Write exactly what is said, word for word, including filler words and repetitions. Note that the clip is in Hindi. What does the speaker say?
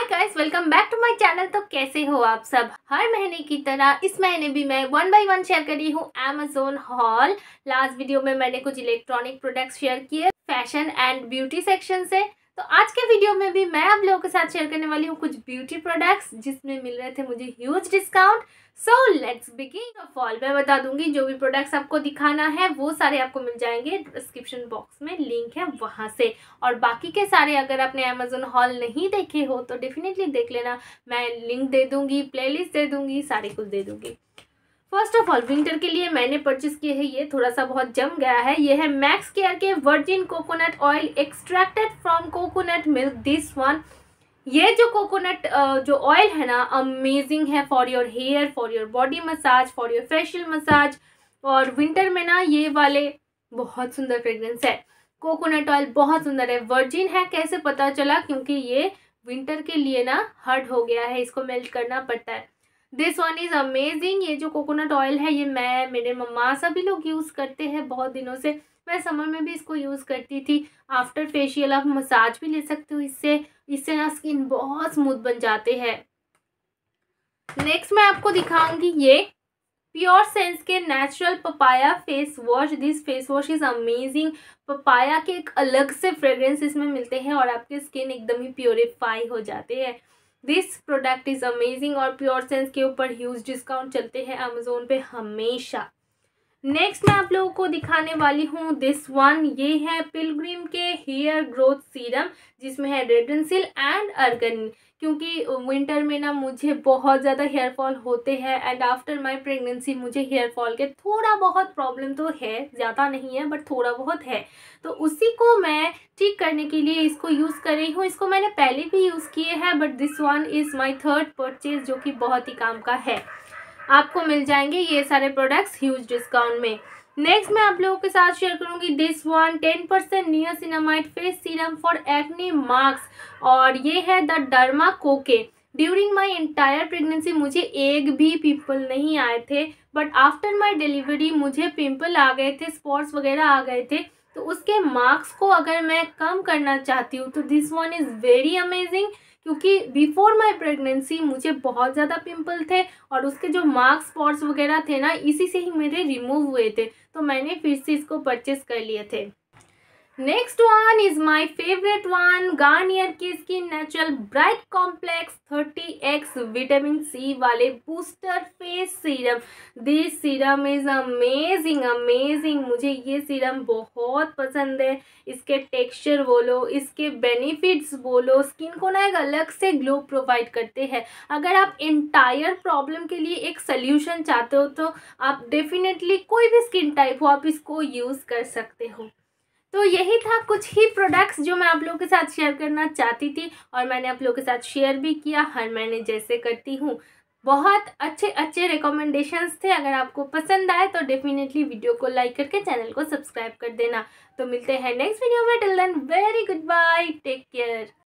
Guys, welcome back to my channel. तो कैसे हो आप सब। हर महीने की तरह इस महीने भी मैं वन बाय वन शेयर कर रही हूँ अमेजोन हॉल। लास्ट वीडियो में मैंने कुछ इलेक्ट्रॉनिक प्रोडक्ट्स शेयर किए फैशन एंड ब्यूटी सेक्शन से। तो आज के वीडियो में भी मैं आप लोगों के साथ शेयर करने वाली हूँ कुछ ब्यूटी प्रोडक्ट्स जिसमें मिल रहे थे मुझे huge discount. So let's begin of all. मैं बता दूंगी जो भी प्रोडक्ट्स आपको दिखाना है वो सारे आपको मिल जाएंगे डिस्क्रिप्शन बॉक्स में, लिंक है वहां से। और बाकी के सारे अगर आपने अमेजोन हॉल नहीं देखे हो तो डेफिनेटली देख लेना, मैं लिंक दे दूंगी, प्लेलिस्ट दे दूंगी, सारे कुछ दे दूंगी। फर्स्ट ऑफ ऑल विंटर के लिए मैंने परचेस किए हैं, ये थोड़ा सा बहुत जम गया है। ये है मैक्स केयर के virgin coconut oil extracted from coconut milk. This one, ये जो कोकोनट जो ऑयल है ना, अमेजिंग है for your hair, for your body massage, for your facial massage. और विंटर में ना ये वाले बहुत सुंदर फ्रेग्रेंस है। कोकोनट ऑयल बहुत सुंदर है, वर्जिन है। कैसे पता चला? क्योंकि ये विंटर के लिए ना हार्ड हो गया है, इसको मेल्ट करना पड़ता है। This one is amazing. ये जो कोकोनट ऑयल है ये मैं, मेरे मम्मा, सभी लोग यूज़ करते हैं बहुत दिनों से। मैं समर में भी इसको यूज़ करती थी। आफ्टर फेशियल आप मसाज भी ले सकते हो इससे। इससे ना स्किन बहुत स्मूथ बन जाते हैं। नेक्स्ट मैं आपको दिखाऊंगी ये प्योर सेंस के natural papaya face wash. This face wash is amazing. Papaya के एक अलग से फ्रेग्रेंस इसमें मिलते हैं और आपके स्किन एकदम ही प्योरीफाई हो जाते हैं। दिस प्रोडक्ट इज अमेजिंग और प्योर सेंस के ऊपर ह्यूज डिस्काउंट चलते हैं अमेजोन पे हमेशा। नेक्स्ट मैं आप लोगों को दिखाने वाली हूँ दिस वन। ये है पिलग्रिम के हेयर ग्रोथ सीरम जिसमें है रेडेंसिल एंड अर्गन। क्योंकि विंटर में ना मुझे बहुत ज़्यादा हेयर फॉल होते हैं एंड आफ्टर माय प्रेगनेंसी मुझे हेयर फॉल के थोड़ा बहुत प्रॉब्लम तो है, ज़्यादा नहीं है बट थोड़ा बहुत है। तो उसी को मैं ठीक करने के लिए इसको यूज़ कर रही हूँ। इसको मैंने पहले भी यूज़ किए हैं but this one is my third purchase जो कि बहुत ही काम का है। आपको मिल जाएंगे ये सारे प्रोडक्ट्स ह्यूज डिस्काउंट में। नेक्स्ट मैं आप लोगों के साथ शेयर करूंगी this one ten percent niacinamide face serum for acne marks और ये है the derma co. During my entire pregnancy मुझे एक भी पिंपल नहीं आए थे बट आफ्टर माई डिलीवरी मुझे पिंपल आ गए थे, स्पॉट्स वगैरह आ गए थे। तो उसके मार्क्स को अगर मैं कम करना चाहती हूँ तो this one is very amazing. क्योंकि बिफोर माई प्रेगनेंसी मुझे बहुत ज़्यादा पिंपल थे और उसके जो मार्क्स स्पॉट्स वगैरह थे ना, इसी से ही मेरे रिमूव हुए थे। तो मैंने फिर से इसको परचेस कर लिए थे। Next one is my favourite one, Garnier की skin natural bright complex thirty x vitamin C वाले booster face serum. This serum is amazing amazing. मुझे ये सीरम बहुत पसंद है। इसके टेक्सचर बोलो, इसके बेनिफिट्स बोलो, स्किन को ना एक अलग से ग्लो प्रोवाइड करते हैं। अगर आप एंटायर प्रॉब्लम के लिए एक सोल्यूशन चाहते हो तो आप डेफिनेटली, कोई भी स्किन टाइप हो, आप इसको यूज़ कर सकते हो। तो यही था कुछ ही प्रोडक्ट्स जो मैं आप लोगों के साथ शेयर करना चाहती थी और मैंने आप लोगों के साथ शेयर भी किया, हर महीने जैसे करती हूँ। बहुत अच्छे अच्छे रिकमेंडेशंस थे। अगर आपको पसंद आए तो डेफिनेटली वीडियो को लाइक करके चैनल को सब्सक्राइब कर देना। तो मिलते हैं नेक्स्ट वीडियो में। Till then very good bye, take care.